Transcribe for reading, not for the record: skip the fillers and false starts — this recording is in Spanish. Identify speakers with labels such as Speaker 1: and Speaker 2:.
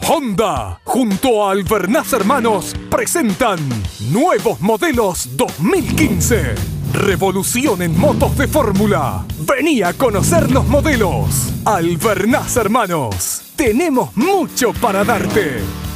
Speaker 1: Honda, junto a Albernaz Hermanos, presentan nuevos modelos 2015. Revolución en motos de fórmula. Vení a conocer los modelos. Albernaz Hermanos, tenemos mucho para darte.